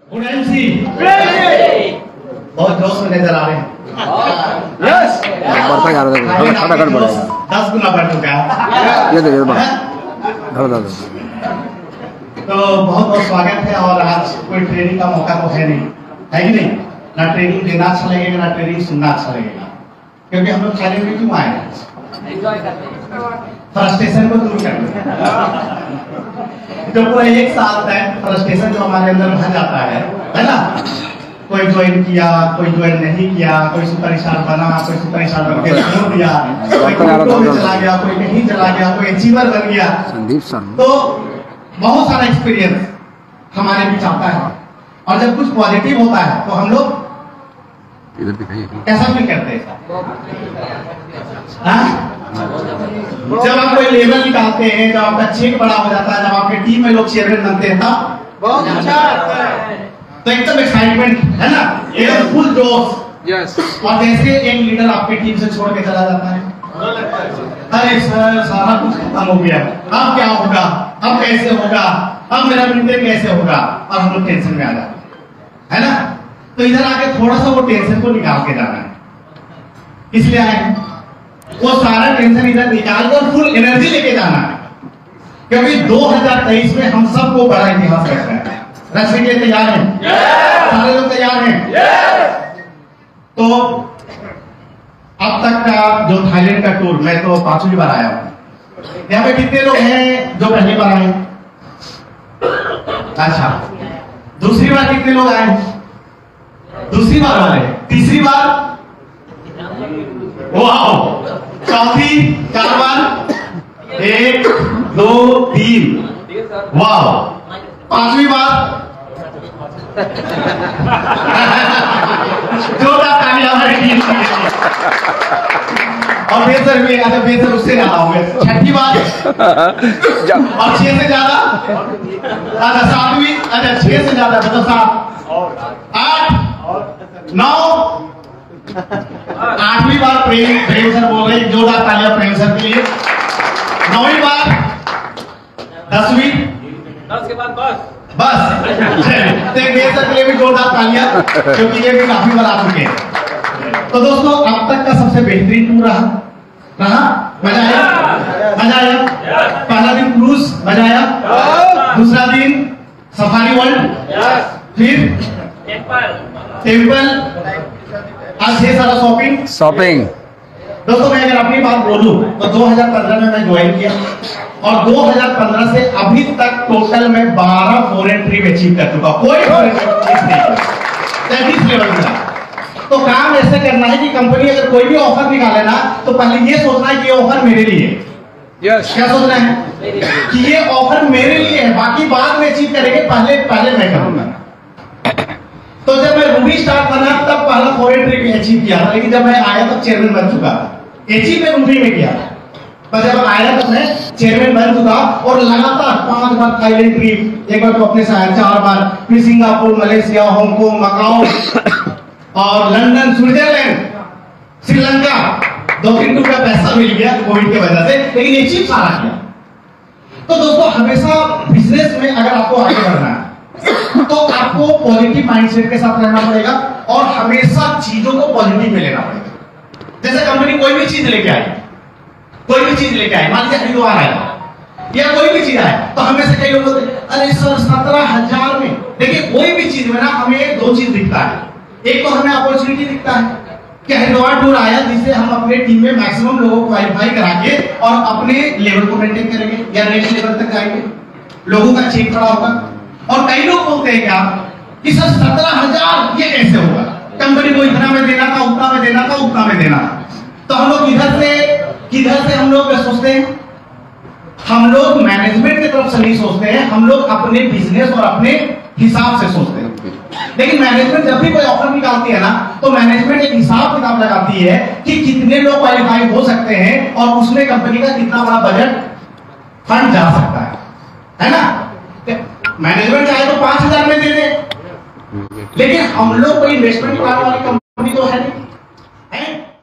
MC बहुत जोश में नजर आ रहे हैं। यस, फटाफट बढ़ेगा, 10 गुना बढ़ चुका है। ये देखिए तो बहुत बहुत स्वागत है। और आज कोई ट्रेनिंग का मौका तो है नहीं, है कि नहीं? ना ट्रेनिंग देना अच्छा लगेगा, ना ट्रेनिंग सुनना अच्छा लगेगा, क्योंकि हम लोग खाने में क्यों आए हैं? फ्रस्ट्रेशन को दूर करने। जो पूरा एक साल तक फ्रस्ट्रेशन जो हमारे अंदर भर जाता है ना? कोई ज्वाइन किया, कोई ज्वाइन नहीं किया, कोई सुपर स्टार बना, कोई सुपर स्टार बन के छोड़ दिया, कोई क्रिप्टो में चला गया, कोई कहीं चला गया, कोई अचीवर बन गया। संदीप सर तो बहुत सारा एक्सपीरियंस हमारे बीच आता है, और जब कुछ पॉजिटिव होता है तो हम लोग इधर दिखाइए कैसा फील करते हैं? जब आप कोई लेवल निकालते हैं, जब आपका चेक बड़ा हो जाता है, जब आपके टीम में लोग चेयरमैन बनते हैं, तब बहुत अच्छा तो एकदम एक्साइटमेंट है ना, एकदम फुल जोश। यस। और जैसे एक लीडर आपकी टीम से छोड़ के चला जाता है, अरे सर सारा कुछ खत्म हो गया, अब क्या होगा, अब कैसे होगा, अब मेरा मिलते कैसे होगा, और हम लोग टेंशन में आ जाते हैं, है ना? तो इधर आके थोड़ा सा वो टेंशन को निकाल के जाना है, इसलिए आए हैं। वो सारा टेंशन इधर निकाल कर फुल एनर्जी लेके जाना है, क्योंकि 2023 में हम सबको बड़ा इतिहास रखना है। रचने के लिए तैयार हैं? सारे लोग तैयार हैं? तो अब तक का जो थाईलैंड का टूर, मैं तो 5वीं बार आया हूँ। यहाँ पे कितने लोग हैं जो पहली बार आए? अच्छा, दूसरी बार कितने लोग आए? दूसरी बार वाले, तीसरी बार, वाओ, चौथी, 4 बार, 1 2 3, वाओ, 5वीं बार। जोरदार तालियां हमारी टीम के लिए। और बेहतर भी, अच्छा बेहतर उससे ज्यादा होंगे, 6ठी बार और 6 से ज्यादा, अच्छा 7वीं, अच्छा 6 से ज्यादा, तो 7 8 9 8वीं बार प्रेम सर बोल रहे हैं, जोरदार तालियां प्रेम सर के लिए। 9वीं बार, 10वीं, 10 के बाद बस सर के लिए भी जोरदार तालियां, क्योंकि ये भी काफी बार आ चुके हैं। तो दोस्तों, अब तक का सबसे बेहतरीन टूर रहा मजा आया? पहला दिन क्रूज मजा आया, दूसरा दिन सफारी वर्ल्ड, फिर टेम्पल, आज ढेर सारा शॉपिंग। दोस्तों, मैं अगर अपनी बात बोलूं तो 2015 में मैं ज्वाइन किया, और 2015 से अभी तक टोटल में 12 फॉरेन ट्रिप अचीव कर चुका। कोई फॉरेन ट्रिप नहीं लेवल मिला। तो काम ऐसे करना है कि कंपनी अगर कोई भी ऑफर निकाले ना, तो पहले ये सोचना है कि ये ऑफर मेरे लिए। यस। क्या सोचना है कि ये ऑफर मेरे लिए है, बाकी बाद में अचीव करेंगे, पहले मैं करूंगा। तो जब मैं रूबी स्टार बना तब पहला फॉरेन ट्रिप अचीव किया था, लेकिन जब मैं आया तब चेयरमैन बन चुका था। अचीव में रूबी में किया, पर जब आया तब मैं चेयरमैन बन चुका, और लगातार 5 बार थाईलैंड ट्रिप, एक बार तो अपने शहर, 4 बार, फिर सिंगापुर, मलेशिया, हांगकांग, मकाओ, और लंदन, स्विट्जरलैंड, श्रीलंका। 2-3 टूर का पैसा मिल गया कोविड की वजह से, लेकिन अचीव सारा किया। तो दोस्तों, हमेशा बिजनेस में अगर आपको आगे बढ़ना है तो आपको पॉजिटिव माइंडसेट के साथ रहना पड़ेगा, और हमेशा चीजों को पॉजिटिव में लेना पड़ेगा। जैसे कंपनी कोई भी चीज लेके आई, मान लीजिए हरिद्वार आया या कोई भी चीज आए, तो हमें से कई लोग बोलते हैं, अरे सर 17,000 में। देखिए, कोई भी चीज में ना हमें 2 चीज दिखता है। एक तो हमें अपॉर्चुनिटी दिखता है कि हरिद्वार टूर आया, जिससे हम अपने टीम में मैक्सिमम लोगों को क्वालिफाई करा के और अपने लेवल को मेंटेन करेंगे या नेक्स्ट लेवल तक जाएंगे, लोगों का चेक खड़ा होगा। और कई लोग बोलते हैं क्या कि सर 17,000 ये कैसे होगा, कंपनी को इतना में देना था, उतना में देना था, उतना में देना था। तो हम लोग किधर से हम लोग सोचते हैं? हम लोग मैनेजमेंट की तरफ से नहीं सोचते हैं, हम लोग अपने बिजनेस और अपने हिसाब से सोचते हैं। लेकिन मैनेजमेंट जब भी कोई ऑफर निकालती है ना, तो मैनेजमेंट एक हिसाब किताब लगाती है कि कितने लोग क्वालिफाई हो सकते हैं, और उसमें कंपनी का कितना बड़ा बजट फंड जा सकता है ना? मैनेजमेंट चाहे तो 5,000 में दे दे, लेकिन हम लोग कोई इन्वेस्टमेंट करने वाली कंपनी तो है नहीं, है?